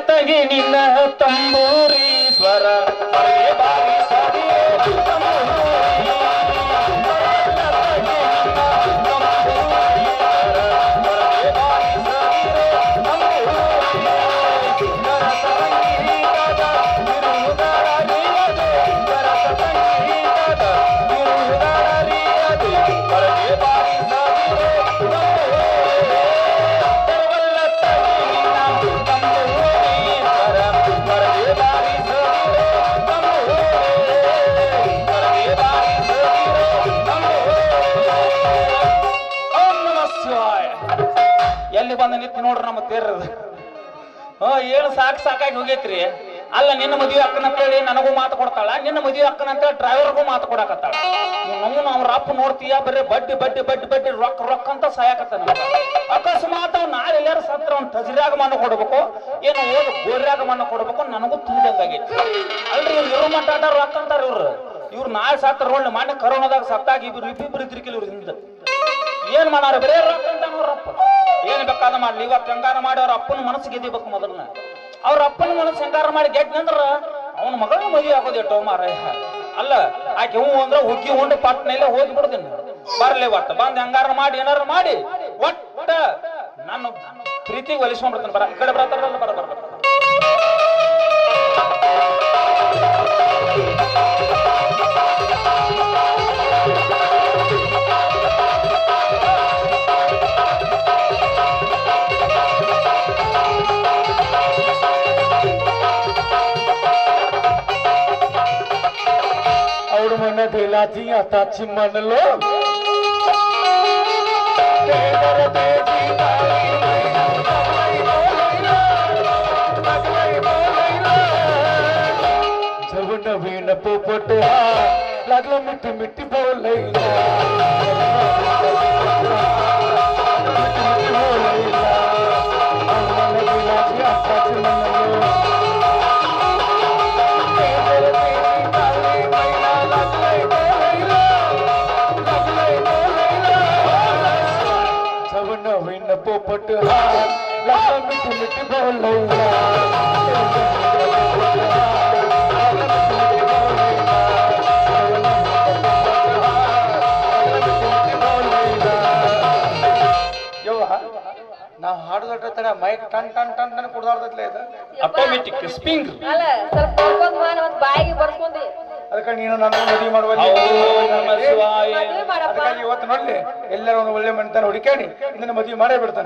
ತಗಿ ನಿನ್ನ ತಂಬೂರಿ ಸ್ವರ ಬಾರಿ ಸರಿ ಬಂದ ನಿಂತು ನೋಡ್ರಿ ನಮ್ಮ ತೇರದ ಏನು ಸಾಕಾಗಿ ಹೋಗೈತ್ರಿ. ಅಲ್ಲ ನಿನ್ನ ಮದುವೆ ಅಕ್ಕನ ಅಂತೇಳಿ ನನಗೂ ಮಾತು ಕೊಡ್ತಾಳ, ನಿನ್ನ ಮದುವೆ ಅಕ್ಕನ ಅಂತೇಳಿ ಡ್ರೈವರ್ಗೂ ಮಾತು ಕೊಡಕತ್ತಾಳ. ನಾವು ಅವ್ರ ಅಪ್ಪ ನೋಡ್ತೀಯ ಬರೀ ಬಡ್ಡಿ ಬಡ್ಡಿ ಬಡ್ಡಿ ಬಡ್ಡಿ ರೊಕ್ಕ ರೊಕ್ಕ ಅಂತ ಸಾಯಕತ್ತ. ಅಕಸ್ಮಾತ್ ಅವ್ ನಾಳೆ ಎಲ್ಲಾರು ಸತ್ರ ಅವ್ನ ತಜರ್ಯಾಗ ಮಣ್ಣು ಕೊಡ್ಬೇಕು, ಏನು ಓದ್ ಗೋರ್ಯಾಗ ಮಣ್ಣು ಕೊಡ್ಬೇಕು ನನಗೂ ತಿಳಿದಂಗಾಗೈತಿ. ಅಲ್ರಿ ಇವ್ರು ಇರೋ ಮಟ್ಟ ರೊಕ್ಕ ಅಂತಾರ ಇವ್ರು ನಾಳೆ ಸತ್ರ ಒಳ್ಳೆ ಮಣ್ಣು ಕರೋನಾದಾಗ ಸತ್ತಾಗಿ ಇಬ್ಬಿಬ್ರು ಇದ್ರಿಕಿಲ್ಲ ಇವ್ರ ಹಿಂದ ಏನ್ ಮಾಡಾರ ಬರೇ ರೊಕ್ಕ ಅಂತ ನೋಡ್ರಪ್ಪ. ಏನ್ ಬೇಕಾದ ಮಾಡ್ಲಿ, ಇವಾಗ ಹೆಂಗಾರ ಮಾಡಿ ಅವ್ರ ಅಪ್ಪನ ಮನಸ್ಸು ಗೆದಿಬೇಕು. ಮೊದಲನ ಅವ್ರ ಅಪ್ಪನ ಮನಸ್ಸು ಹೆಂಗಾರ ಮಾಡಿ ಗೆದ್ನಂದ್ರ ಅವನ ಮಗಳನ್ನ ಮದುವೆ ಆಗೋದು ಎಷ್ಟೋ ಮಾರ. ಅಲ್ಲ ಆಕೆ ಹೂ ಅಂದ್ರೆ ಹುಗ್ಗಿ ಉಂಡು ಪಟ್ನೆಲ್ಲ ಹೋಗಿ ಬಿಡ್ತೀನಿ ಬರ್ಲಿ ಒಟ್ಟ ಬಂದ್ ಹೆಂಗಾರ ಮಾಡಿ ಏನಾರ ಮಾಡಿ ಒಟ್ಟ ನಾನು ಪ್ರೀತಿಗೆ ಒಲಿಸ್ಕೊಂಡ್ಬಿಡ್ತೀನಿ. ಬರ ಈ ಕಡೆ ಬರ್ತಾರಲ್ಲ ಬರ ಬರ mana delati atachi manalo जब नवीन पोपट लागला मिट्टी मिट्टी बोलैला पोपट लागला मिट्टी मिट्टी बोलैला ನಾವು ಹಾಡೋದ್ರ ತಡ ಮೈಕ್ ಟನ್ ಟನ್ ಟನ್ ಟನ್ ಕುಡ್ದಾಡ್ತೈತ್ಲೆ ಇದು ಆಟೋಮ್ಯಾಟಿಕ್ ಸ್ಪಿಂಗ್ ಅಲ್ಲ ಸ್ವಲ್ಪ ಬರ್ಕೊಂಡ್ ಮಾಡಿ ಒಂದು ಬಾಯಿಗೆ ಬರ್ಕೊಂಡಿ ಅದಕ್ಕೆ ನೀನು ನನ್ನ ಮದುವೆ ಮಾಡುವಲ್ಲಿ ಅದಕ್ಕಾಗಿ ಇವತ್ತು ನೋಡ್ಲಿ ಎಲ್ಲರೂ ಒಂದು ಒಳ್ಳೆ ಮನೆತನ ಹುಡುಕಾಡಿ ನಿನ್ನ ಮದುವೆ ಮಾಡೇ ಬಿಡ್ತಾನೆ.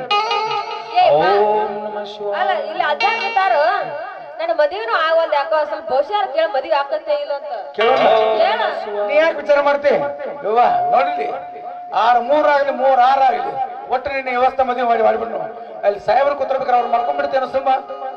ಅಲ್ಲ ಇಲ್ಲಿ ಅಜ್ಜಾರು ನನ್ನ ಮದುವೆನೂ ಆಗೋದ್ ಯಾಕೋ ಸ್ವಲ್ಪ ಬಹುಶಃ ಕೇಳಿ ಮದುವೆ ಆಕತ್ತೆ ಇಲ್ಲ ಅಂತ ಕೇಳೋಣ. ನೀ ಯಾಕೆ ವಿಚಾರ ಮಾಡ್ತಿ ಯವ್ವ ನೋಡ್ಲಿ 6 ಆಗಲಿ 6 ಆಗಲಿ ಒಟ್ಟು ನಿನ್ನ ವ್ಯವಸ್ಥೆ ಮದುವೆ ಮಾಡಿ ಮಾಡಿಬಿಡ್ನು ಅಲ್ಲಿ ಸಾಹೇಬರು ಕೂತ್ರ್ಬೇಕಾರೆ ಅವ್ರು ಮಾಡ್ಕೊಂಡ್ಬಿಡ್ತೇನೆ ಸುಮ್ಮ.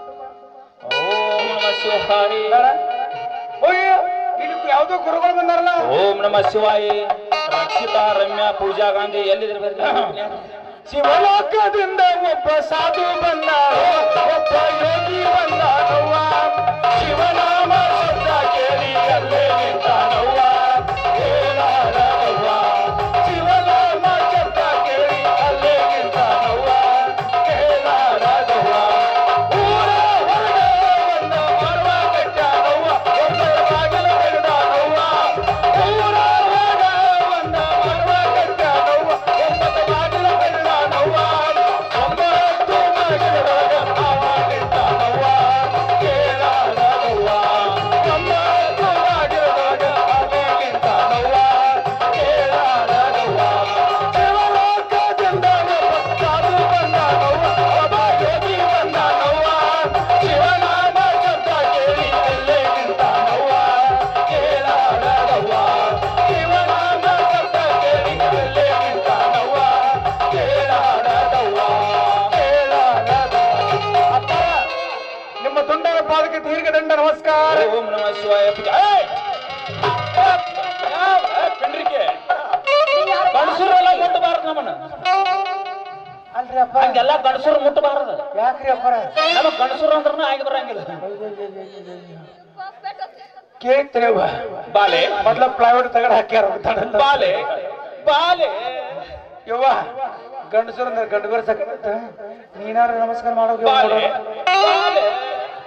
ಇಲ್ಲಿ ಯಾವ್ದೋ ಗುರುಗಳು ಬಂದಾರಲ್ಲ. ಓಂ ನಮ ಶಿವಾಯ. ರಕ್ಷಿತಾ ರಮ್ಯಾ ಪೂಜಾ ಗಾಂಧಿ ಎಲ್ಲಿದ್ರು ಶಿವಲೋಕದಿಂದ ಒಬ್ಬ ಸಾಧು ಬಂದ ಒಬ್ಬ ಯೋಗಿ ಬಂದಾನವ್ವ ಶಿವನಾಮ ಶಬ್ದ ಕೇಳಿ ಅಲ್ಲೇ ನಿಂತಾನವ್ವ ಹೇಳಾರವ್ವ ಶಿವನಾಮ ಶಬ್ದ ಕೇಳಿ ಅಲ್ಲೇ ನಿಂತಾನವ್ವ ಹೇಳಾರವ್ವ ಊರ ಹೊರಗ ಒಂದ ಮಾಡುವ ಕಟ್ಟಾನವ್ವ ಒಬ್ಬರ ಬಾಗಿಲ ಹಿಡಿದಾನವ್ವ ಊರ ಹೊರಗ ಒಂದ ಮಾಡುವ ಕಟ್ಟಾನವ್ವ ಒಬ್ಬರ ಬಾಗಿಲ ಹಿಡಿದಾನವ್ವ ಒಂಬತ್ತು ಮಗಳೊಳಗ ಅವ ನಿಂತಾನವ್ವ ಕೇಳಾರವ್ವ ಒಂಬತ್ತು ಮಗಳೊಳಗ ಅವ ನಿಂತಾನವ್ವ ಕೇಳಾರವ್ವ ಶಿವಲೋಕದಿಂದ ಒಬ್ಬ ಸಾಧು ಬಂದಾನವ್ವ ಒಬ್ಬ ಯೋಗಿ ಬಂದಾನವ್ವ ಶಿವನಾಮ ಶಬ್ದ ಕೇಳಿ ಅಲ್ಲೇ ನಿಂತಾನವ್ವ ಕೇಳಾರವ್ವ ಶಿವನಾಮ ಶಬ್ದ ಕೇಳಿ ಅಲ್ಲೇ ನಿಂತಾನವ್ವ ಕೇಳಾರವ್ವ ಅಪ್ಪ ನಿಮ್ಮ ತುಂಡರ ಪಾದಕ್ಕೆ ದೀರ್ಘದಂಡ ನಮಸ್ಕಾರ. ಓಂ ನಮ ಶಿವಾಯ. ಪೆಂಡ್ರಿಕೆ ಗಂಡಸರೆಲ್ಲ ಮುಟ್ಟಬಾರದು ನಮ್ಮನ್ನ. ಅಲ್ರಿ ಅಪ್ಪ ಹಂಗೆಲ್ಲ ಗಂಡಸರು ಮುಟ್ಟಬಾರದು. ಯಾಕ್ರಿ ಅಪ್ಪರ ನಮಗ್ ಗಂಡಸರು ಅಂದ್ರೂ ಆಗಿ ಬರಂಗಿಲ್ಲ. ಕೇಳ್ತೇವ ಬಾಲೆ ಮೊದ್ಲ ಪ್ಲೈವುಡ್ ತಗಡ ಹಾಕ್ಯಾರ ಬಾಲೆ ಬಾಲೆ ಯವ್ವ ಗಂಡಸರು ಅಂದ್ರೆ ಗಂಡು ಬರ್ಸಕ ನೀನಾರ ನಮಸ್ಕಾರ ಮಾಡೋಕೆ ಬಾಲೆ ಬಾಲೆ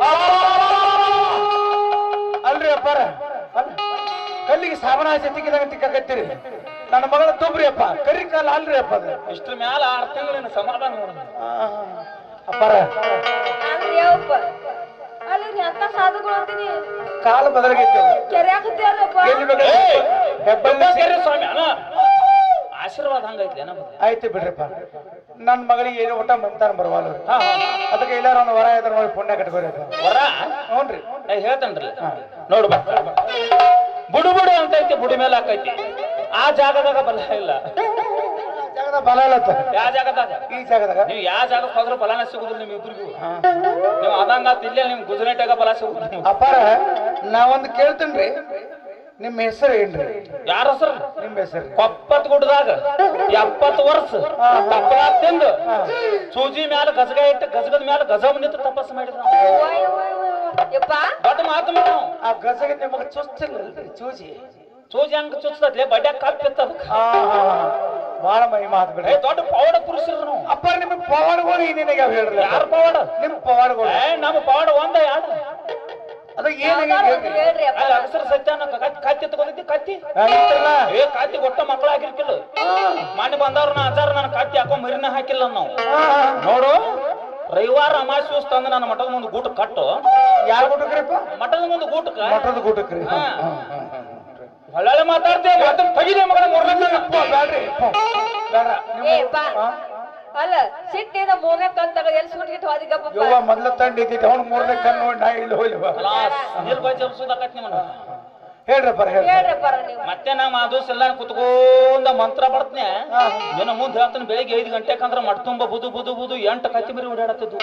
ಅಲ್ರಿ ಅಪ್ಪಾರ ಕಲ್ಲಿಗೆ ಸಾಬನ ತಿಕ್ಕಿದಾಗ ತಿಕ್ಕಾಕತ್ತೀರಿ ನನ್ನ ಮಗಳ ತೊಬ್ರಿ ಅಪ್ಪ ಕರಿ ಕಾಲ ಅಲ್ರಿ ಅಪ್ಪ ಅದು ಇಷ್ಟ್ರ ಮ್ಯಾಲ 6 ತಿಂಗಳಿನ ಸಮಾಧಾನ ನೋಡ ಅಪ್ಪಾರ ಅಲ್ರಿ ಯಪ್ಪ ಅಲ್ರಿ ಅಂತ ಸಾಧುಗಳು ಅಂತೀನಿ ಕಾಲ ಬದಲಾಗೈತೆ ಕೆರೆ ಹಾಕತ್ಯಾರಪ್ಪ ಎಲ್ಲಿ ಹೆಬ್ಬಳ್ಳಿ ಕೇರಿ ಸ್ವಾಮಿ ಅಲ್ಲ ಆಶೀರ್ವಾದ ಹಂಗೈತಿ ನಮ್ದು ಆಯ್ತು ಬಿಡ್ರಿಪ್ಪ ನನ್ನ ಮಗಳಿಗೆ ಏನು ಊಟ ಮಂತಾನ ಬರವಲ್ಲ ಅದಕ್ಕೆ ಎಲ್ಲಾರು ಒಂದು ವರ ಇದ್ರ ನೋಡಿ ಪುಣ್ಯ ಕಟ್ಕೋರಿಪ್ಪ ವರ ಹ್ಞೂನ್ರಿ ಹೇಳ್ತೇನ್ರಿ ನೋಡು ಬುಡು ಬುಡು ಅಂತ ಐತಿ ಬುಡಿ ಮೇಲೆ ಹಾಕೈತಿ ಆ ಜಾಗದಾಗ ಬಲ ಇಲ್ಲ ಜಾಗದ ಬಲ ಇಲ್ಲತ್ತ ಯಾವ ಜಾಗದಾಗ ಈ ಜಾಗದಾಗ ನೀವು ಯಾವ ಜಾಗಕ್ಕೆ ಹೋದ್ರೂ ಬಲನ ಸಿಗುದಿಲ್ಲ ನಿಮ್ ಇಬ್ರಿಗೂ ನೀವು ಅದಂಗ ಇಲ್ಲೇ ನಿಮ್ ಗುಜರಾಟಾಗ ಬಲ ಸಿಗುದಿಲ್ಲ ಅಪ್ಪಾರ ನಾವೊಂದು ಕೇಳ್ತೇನ್ರಿ ನಿಮ್ಮ ಹೆಸರು ಏನ್ರಿ ಯಾರ ಹೆಸರು ನಿಮ್ಮ ಹೆಸರು ಕೊಪ್ಪತ್ ಗುಡ್ಡದಾಗ 70 ವರ್ಷ ತಪ್ಪಲ ತಿಂದು ಸೂಜಿ ಮ್ಯಾಲ ಗಜಗ ಇಟ್ಟು ಗಜಗದ ಮ್ಯಾಲ ಗಜ ನಿಂತು ತಪಸ್ಸು ಮಾಡಿದ್ರು ಯಪ್ಪ ದೊಡ್ಡ ಮಾತು ನಾವು ಆ ಗಸಗೆ ನಿಮಗೆ ಚುಚ್ಚಿಲ್ಲ ಚೂಜಿ ಸೂಜಿ ಹಂಗ ಚುಚ್ಚದಲೆ ಬಡ್ಯಾಗ ಕಪ್ಪಿತ್ತದ ಬಹಳ ಮೈ ಮಾತು ಬಿಡ್ರಿ ದೊಡ್ಡ ಪವಾಡ ಪುರುಷರು ನಾವು ಅಪ್ಪ ನಿಮ್ಮ ಪವಾಡಗಳು ಏನೇನಾಗ ಹೇಳ್ರಿ ಯಾರ ಪವಾಡ ನಿಮ್ಮ ಪವಾಡಗಳು ನಮ್ಮ ಪವಾಡ ಒಂದ ಯಾಡ ಅದ ಏನಾಗ ಹೇಳ್ರಿ ಅಪ್ಪ ಅಲ್ಲಿ ಅಕ್ಷರ ಸತ್ಯ ಕತ್ತಿ ತಗೊಂಡಿದ್ದಿ ಕತ್ತಿ ಏ ಕತ್ತಿ ಒಟ್ಟ ಮಕ್ಕಳಾಗಿರ್ಕಿಲ್ಲ ಮನೆ ಬಂದವ್ರ ನಾ ಅಜ್ಜಾರ ನನ್ನ ಕತ್ತಿ ಹಾಕೊಂಡ್ ಮರಿನ ಹಾಕಿಲ್ಲ ನಾವು ನೋಡು ರವಿವಾರ ಅಮಾಸ್ಯ ತಂದು ನನ್ನ ಮಠದ ಮುಂದೆ ಗೂಟ ಕಟ್ಟು ಯಾರು ಊಟಕ್ರಿಪ್ಪ ಮಠದ ಮುಂದೆ ಗೂಟಕ್ಕ ಮಠದ ಊಟಕ್ರಿ ಒಳ್ಳೆ ಮಾತಾಡ್ತೇವೆ ಮಾತನ್ನ ತೆಗಿದೇ ಮಗಳ ಬ್ಯಾಡ್ರಿ ಬೇಡ ಏಪ್ಪ ಅಲ್ಲ ಸಿಟ್ಟಿಂದ ಮೂರನೇ ಕಣ್ ತಗ ಎಲ್ಲಿ ಸುಟ್ಗಿಟ್ಟು ಹೋದಿಗಪ್ಪ ಯವ್ವ ಮೊದ್ಲ ತಂಡ ಇದ್ದಿತ್ತು ಅವ್ನು ಮೂರನೇ ಕಣ್ಣು ನೋಡಿ ನಾ ಇಲ್ಲಿ ಹೋಗ್ಲಿವ ನೀರ್ಬಾಯಿ ಜಪ್ಸೋದಾಕತ್ ನಿಮ್ಮನ್ನ ಹೇಳ್ರಪ್ಪ ಹೇಳ್ರಿ ಹೇಳ್ರಪ್ಪ ನೀವು ಮತ್ತೆ ನಾ ಆ ದಿವಸ ಎಲ್ಲ ಕುತ್ಕೊಂಡ ಮಂತ್ರ ಬರ್ತನೆ ನಿನ್ನ ಮುಂದೆ ಹೇಳ್ತಾನೆ ಬೆಳಿಗ್ಗೆ 5 ಗಂಟೆಗೆ ಅಂದ್ರೆ ಮಠ ತುಂಬ ಬುದು ಬುದು ಬುದು 8 ಕತ್ತಿ ಮರಿ ಓಡಾಡತ್ತಿದ್ದು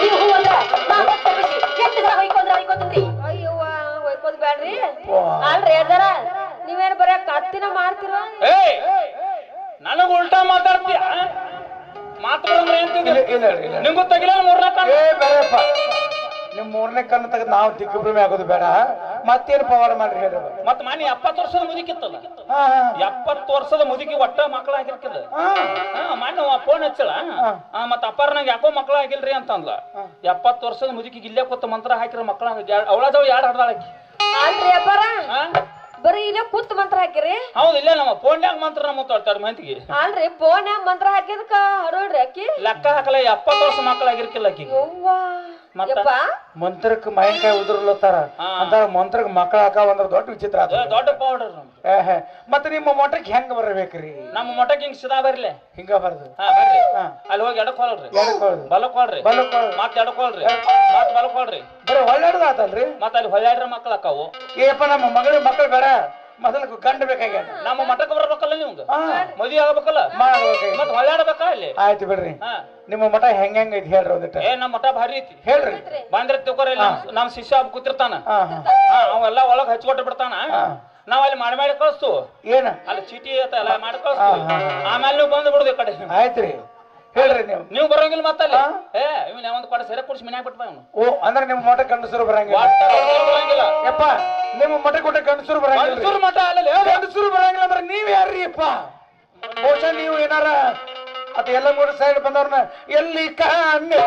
ಅಯ್ಯವ್ವ ಹೋಯ್ಕೋದ್ ಬ್ಯಾಡ್ರಿ ಅಲ್ರಿ ಅದಾರ ನೀವೇನ್ ಬರೀ ಕತ್ತಿನ ಮಾಡ್ತೀರ ಏ ನನಗ ಉಲ್ಟಾ ಮಾತಾಡ್ತೀಯ ಮಾತು ಬರಂದ್ರೆ ಏನ್ ಇಲ್ಲ ಇಲ್ಲ ಇಲ್ಲ ನಿಂಗೂ ತೆಗಿಲ ಮೂರನೇ ಕಣ್ಣು ಏ ಬೇಡಪ್ಪ ನಿಮ್ ಮೂರನೇ ಕಣ್ಣು ತೆಗೆದು ನಾವು ದಿಗ್ಭ್ರಮೆ ಆಗೋದು ಬೇಡ ಮತ್ತೇನು ಪವಾಡ ಮಾಡ್ರಿ ಹೇಳ್ರಿ ಮತ್ ಮನೆ 70 ವರ್ಷದ ಮುದುಕಿತ್ತಲ್ಲ 70 ವರ್ಷದ ಮುದುಕಿ ಒಟ್ಟ ಮಕ್ಕಳ ಆಗಿರ್ಕಿಲ್ಲ ಮಣ್ಣು ಫೋನ್ ಹಚ್ಚಳ ಮತ್ತ ಅಪ್ಪಾರ ನಂಗೆ ಯಾಕೋ ಮಕ್ಕಳ ಆಗಿಲ್ರಿ ಅಂತಂದ್ಲ 70 ವರ್ಷದ ಮುದುಕಿಗೆ ಇಲ್ಲೇ ಕೂತ ಮಂತ್ರ ಹಾಕಿರ ಮಕ್ಕಳ ಅವಳದವ 2 ಹಡ್ದಾಳಕಿ ಅಲ್ರಿ ಅಪ್ಪಾರ ಬರೀ ಇಲ್ಲೇ ಕೂತ್ ಮಂತ್ರ ಹಾಕಿರಿ ಹೌದು ಇಲ್ಲೇ ನಮ್ಮ ಫೋನ್ಯಾಗ ಮಂತ್ರ ನಮ್ಮ ಮಾತಾಡ್ತಾರ ಮಂತಿಗೆ ಅಲ್ರಿ ಫೋನ್ಯಾಗ ಮಂತ್ರ ಹಾಕಿದಕ್ಕ ಹರೋಡ್ರಿ ಅಕ್ಕಿ ಲೆಕ್ಕ ಹಾಕಲ್ಲ 70 ವರ್ಷ ಮಕ್ಕಳ ಆಗಿರ್ಕಿಲ್ಲ ಆಕಿ ಯಪ್ಪ ಮಂತ್ರಕ್ಕೆ ಮಾವಿನಕಾಯಿ ಉದುರ್ಲತ್ತಾರ ಅಂತಾರ ಮಂತ್ರಕ್ಕೆ ಮಕ್ಕಳ ಹಾಕಾವ ಅಂದ್ರ ದೊಡ್ಡ ವಿಚಿತ್ರ ಆತ ದೊಡ್ಡ ಪೌಡರ್ ಮತ್ತೆ ನಿಮ್ಮ ಮಠಕ್ಕೆ ಹೆಂಗ ಬರ್ಬೇಕ್ರಿ ನಮ್ಮ ಮಠಕ್ಕೆ ಹಿಂಗ್ ಸಿದಾ ಬರ್ಲಿ ಹಿಂಗ ಬರ್ದು ಬರ್ರಿ ಅಲ್ಲಿ ಹೋಗಿ ಎಡಕೊಳ್ರಿ ಬಲಕೊಳ್ರಿ ಮತ್ ಎಡಕೊಳ್ರಿ ಮತ್ ಬಲಕೊಳ್ರಿ ಬರೀ ಹೊಳ್ಳಾಡ್ದ ಆತಲ್ರಿ ಮತ್ ಅಲ್ಲಿ ಹೊಳ್ಯಾಡ್ರ ಮಕ್ಕಳ ಅಕ್ಕಾವು ಏಪ್ಪ ನಮ್ಮ ಮಕ್ಕಳು ಬೇಡ ಮೊದಲು ಗಂಡ ಬೇಕಾಗ್ಯಾನ ನಮ್ಮ ಮಠಕ್ಕೆ ಬರ್ಬೇಕಲ್ಲ ನಿಮ್ಗೆ ಮದುವೆ ಆಗ್ಬೇಕಲ್ಲ ಮತ್ ಹೊಳ್ಯಾಡ್ಬೇಕಾ ಅಲ್ಲಿ ಆಯ್ತು ಬಿಡ್ರಿ ನಿಮ್ಮ ಮಠ ಹೆಂಗ್ ಐತಿ ಹೇಳ್ರಿ ಒಂದಿಟ್ಟ ಏ ನಮ್ಮ ಮಠ ಭಾರಿ ಐತಿ ಹೇಳ್ರಿ ಬಂದ್ರೆ ತಿಳ್ಕೊರಿ ನಮ್ ಶಿಷ್ಯ ಕೂತಿರ್ತಾನ ಅವೆಲ್ಲ ಒಳಗ್ ಹಚ್ಕೊಟ್ಟು ಬಿಡ್ತಾನ ನಾವ್ ಅಲ್ಲಿ ಮಾಡಿ ಕಳಿಸ್ತು ಏನ ಅಲ್ಲಿ ಚೀಟಿ ಎಲ್ಲ ಮಾಡಿ ಕಳಿಸ್ತು ಆಮೇಲೆ ನೀವು ಬಂದು ಬಿಡುದು ಈ ಕಡೆ ಆಯ್ತ್ರಿ ಹೇಳ್ರಿ ನೀವು ಬರೋಂಗಿಲ್ಲ ಮತ್ತಲ್ಲಿ ಇವ್ನ ಒಂದ್ ಕಡೆ ಸೆರೆ ಕುಡಿಸಿ ಮನ್ಯಾಗ ಬಿಟ್ಟ ಅವ್ನು ಓ ಅಂದ್ರೆ ನಿಮ್ಮ ಮಠ ಗಂಡಸರು ಬರಂಗಿಲ್ಲ ಯಪ್ಪ ನಿಮ್ಮ ಮಠ ಕೊಟ್ಟ ಗಂಡಸರು ಬರಂಗಿಲ್ಲ ಮಠ ಅಲ್ಲ ಗಂಡಸರು ಬರಂಗಿಲ್ಲ ಅಂದ್ರೆ ನೀವ್ ಯಾರ್ರಿ ಅಪ್ಪ ಬಹುಶಃ ನೀವು ಏನಾರ ಅದ ಎಲ್ಲ ಮೂರು ಸೈಡ್ ಬಂದವ್ರನ್ನ ಎಲ್ಲಿ ಕಾಣೆ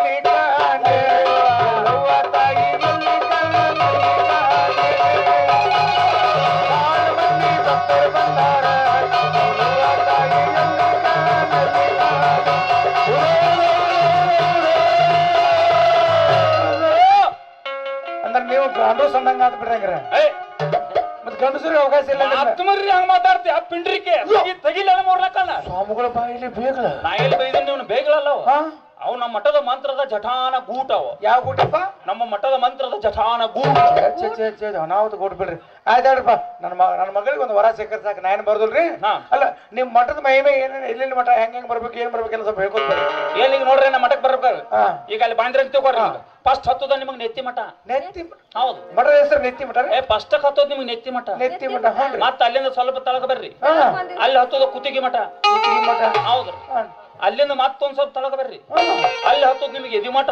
ಅಂದ್ರೆ ನೀವು ಗಂಡು ಸಣ್ಣಂಗ ಆತ್ ಬಿಡ್ರಂಗ್ರ ಮತ್ ಗಂಡಸರಿಗೆ ಅವಕಾಶ ಇಲ್ಲ ಆತ್ಮರ್ರಿ ಹಂಗ ಮಾತಾಡ್ತಿ ಆ ಪಿಂಡ್ರಿಕೆ ತೆಗಿಲ್ಲ ಮೂರ್ನಕ್ಕಲ್ಲ ಸ್ವಾಮಿಗಳ ಬಾಯಿಲಿ ಬೇಗಲ ನಾ ಎಲ್ಲಿ ಬೈದ ನೀವು ಬೇಗಲಲ್ಲ ಅವು ನಮ್ಮ ಮಠದ ಮಂತ್ರದ ಜಠಾನ ಗೂಟ ಅವ ಯಾವ ಗೂಟಪ್ಪ ನಮ್ಮ ಮಠದ ಮಂತ್ರದ ಜಠಾನ ಗೂಟ ಅನಾಹುತ ಗೂಟ್ ಬಿಡ್ರಿ ಆಯ್ತಾಡ್ರಪ್ಪ ನನ್ನ ಮಗಳಿಗೆ ಒಂದು ವರ ಸಿಕ್ಕರ್ ಸಾಕು ನಾ ಏನ್ ಬರ್ದಲ್ರಿ ಅಲ್ಲ ನಿಮ್ ಮಠದ ಮಹಿಮೆ ಏನೇನು ಎಲ್ಲಿ ಮಠ ಹೆಂಗ್ ಬರ್ಬೇಕು ಏನ್ ಬರ್ಬೇಕೆಲ್ಲ ಸ್ವಲ್ಪ ಹೇಳ್ಕೊಡ್ಬೇಡಿ ಏನಿಗೆ ನೋಡ್ರಿ ನಮ್ಮ ಮಠಕ್ಕೆ ಬರ್ಬೇಕು ಈಗ ಅಲ್ಲಿ ಬಂದ್ರೆ ತಿಳ್ಕೊಡ್ರಿ ಫಸ್ಟ್ ಹತ್ತದ ನಿಮಗ್ ನೆತ್ತಿ ಮಠ ನೆತ್ತಿ ಹೌದು ಮಠದ ಹೆಸರು ನೆತ್ತಿ ಮಠ ಫಸ್ಟ್ ಹತ್ತೋದ್ ನಿಮಗ್ ನೆತ್ತಿ ಮಠ ಮತ್ತ ಅಲ್ಲಿಂದ ಸ್ವಲ್ಪ ತಳಗ ಬರ್ರಿ ಅಲ್ಲಿ ಹತ್ತೋದ ಕುತ್ತಿಗೆ ಮಠ ಹೌದ್ರಿ ಅಲ್ಲಿಂದ ಮತ್ತೊಂದ್ ಸ್ವಲ್ಪ ತಳಗ ಬರ್ರಿ ಅಲ್ಲಿ ಹತ್ತೋದ್ ನಿಮ್ಗೆ ಎದಿಮಠ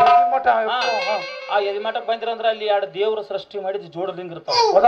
ಆ ಎದಿಮಠಕ್ ಬಂದಿರಂದ್ರ ಅಲ್ಲಿ 2 ದೇವ್ರ ಸೃಷ್ಟಿ ಮಾಡಿದ್ ಜೋಡಲಿಂಗ ಇರ್ತಾವ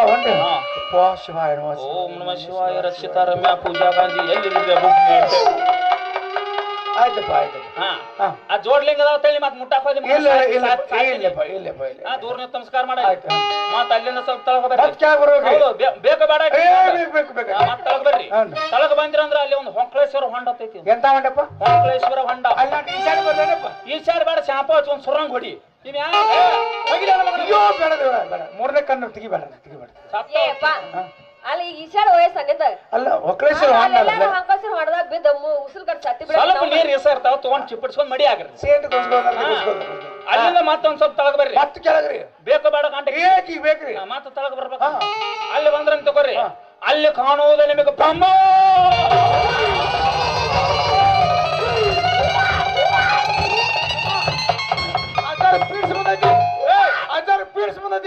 ಓಂ ನಮಃ ಶಿವಾಯ ರಕ್ಷಿತ ರಮ್ಯಾ ಪೂಜಾ ಗಾಂಧಿ ಎಲ್ಲಿ ಆಯ್ತಪ್ಪ ಆಯ್ತಪ್ಪ ಹಾ ಹಾ. ಆ ಜೋಡ್ಲಿಂಗ ಅದಾವ ತಳಿ ಮತ್ ಮುಟ್ಟಾಕ್ ಹೋದಿ ಇಲ್ಲ ಇಲ್ಲಪ್ಪ ಇಲ್ಲಪ್ಪ ಇಲ್ಲಪ್ಪ ಇಲ್ಲ ದೂರ ನಿಂತ್ ನಮಸ್ಕಾರ ಮಾಡ ಆಯ್ತು. ಮತ್ ಅಲ್ಲಿಂದ ಸ್ವಲ್ಪ ತಳಗ ಬರ್ರಿ ಮತ್ ಕ್ಯಾಬ್ ಬರ್ಬೇಕು. ಹೌದು, ಬೇಕ ಬೇಡ ಬೇಕು ಬೇಕು ಮತ್ ತಳಗ ಬರ್ರಿ ಹೌದು. ತಳಗ ಬಂದಿರಂದ್ರ ಅಲ್ಲಿ ಒಂದು ಹೊಂಕಳೇಶ್ವರ ಹೊಂಡ ಐತಿ ಎಂತ ಮಂಡಪ್ಪ ಹೊಂಕಳೇಶ್ವರ ಹೊಂಡ ಅಲ್ಲಿ ನಾನು ಈ ಸೈಡ್ ಬರ್ಲೇನಪ್ಪ ಈ ಸೈಡ್ ಬೇಡ ಶಾಂಪ ಹಚ್ಚಿ ಒಂದ್ ಸುರಂಗ್ ಹೊಡಿ ನೀವ್ ಅಯ್ಯೋ ಬೇಡ ಬೇಡ ಬೇಡ ಮೂರನೇ ಕಣ್ಣು ತೆಗಿಬೇಡ ಏಪ್ಪ ಅಲ್ಲಿ ಈ ಸೈಡ್ ವಯಸ್ಸು ಅನ್ನಿದ್ದ ಅಲ್ಲ ಒಕ್ಕಳೇಶ್ವರ ಹೊಂಡ ಅಲ್ಲ ಹಂಕಲ್ಸರ್ ಹೊಡೆದಾಗ ಬಿದ್ದ ಉಸಿರು ಕಟ್ ಸತ್ತಿ ಸ್ವಲ್ಪ ನೀರ್ ಎಸ ಇರ್ತಾವ ತಗೊಂಡ್ ಚಿಪ್ಪಡ್ಸ್ಕೊಂಡ್ ಮಡಿ ಆಗ್ರಿ ಸೇಟ್ ಅಲ್ಲಿಂದ ಮತ್ತೊಂದ್ ಸ್ವಲ್ಪ ತಳಗ ಬರ್ರಿ ಮತ್ತೆ ಕೆಳಗ್ರಿ ಬೇಕ ಬೇಡ ಕಾಂಟ ಏಕಿ ಬೇಕ್ರಿ ಮತ್ತ ತಳಗ ಬರ್ಬೇಕು ಅಲ್ಲಿ ಬಂದ್ರ ತಗೋರಿ ಅಲ್ಲಿ ಕಾಣುವುದು ನಿಮಗೆ ಬ್ರಹ್ಮ ಆಚಾರ ಪೀಡ್ಸ್ ಬಂದೈತಿ ಆಚಾರ ಪೀಡ್ಸ್ ಬಂದೈತಿ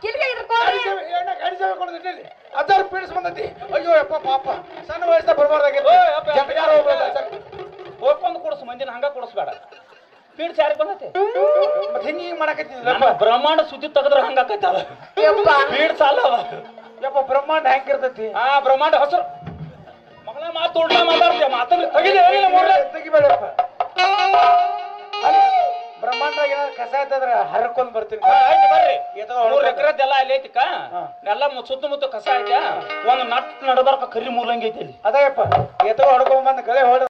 ಆಚಾರ ಪೀಡ್ಸ್ ಬಂದೈತಿ ಅಯ್ಯೋ ಯಪ್ಪ ಪಾಪ ಸಣ್ಣ ವಯಸ್ಸ ಬರ್ಬಾರ್ದಾಗಿತ್ತು ಹೋಗ್ಕೊಂಡ್ ಕೊಡ್ಸು ಮಂದಿನ ಹಂಗ ಕೊಡಿಸ್ಬೇಡ ಪೀಡ್ಸ್ ಯಾರಿಗೆ ಬಂದೈತಿ ಮತ್ತೆ ಹಿಂಗ ಮಾಡಕತ್ತಿದ್ದ ನಮ್ಮ ಬ್ರಹ್ಮಾಂಡ ಸುದ್ದಿ ತೆಗೆದ್ರ ಹಂಗಾಕೈತಿ ಅದ ಪೀಡ್ಸ್ ಅಲ್ಲ ಯಪ್ಪ ಬ್ರಹ್ಮಾಂಡ ಹೆಂಗಿರ್ತೈತಿ ಆ ಬ್ರಹ್ಮಾಂಡ ಹಸರು ಮಗಳ ಮಾತು ಉಲ್ಟಾ ಮಾತಾಡ್ತೀಯ ಮಾತಾಡಿ ತೆಗಿಬೇಡಪ್ಪ ಬ್ರಹ್ಮಾಂಡದಾಗ ಏನಾದ್ರು ಕಸ ಆಯ್ತಂದ್ರ ಹರ್ಕೊಂಡ್ ಬರ್ತೀನಿ ಆಯ್ತು ಬರ್ರಿ 3 ಎಕರೆದೆಲ್ಲ ಅಲ್ಲಿ ಐತಿಕ ಎಲ್ಲ ಸುತ್ತಮುತ್ತ ಕಸ ಐತೆ ಒಂದ್ ನಟ್ ನಡಬಾರ್ಕ ಕರಿ ಮೂಲಂಗಿ ಐತಿ ಅಲ್ಲಿ ಅದಪ್ಪ ಎತ್ತೋ ಹೊಡ್ಕೊಂಡ್ ಬಂದ್ ಗಳೆ ಹೊಡ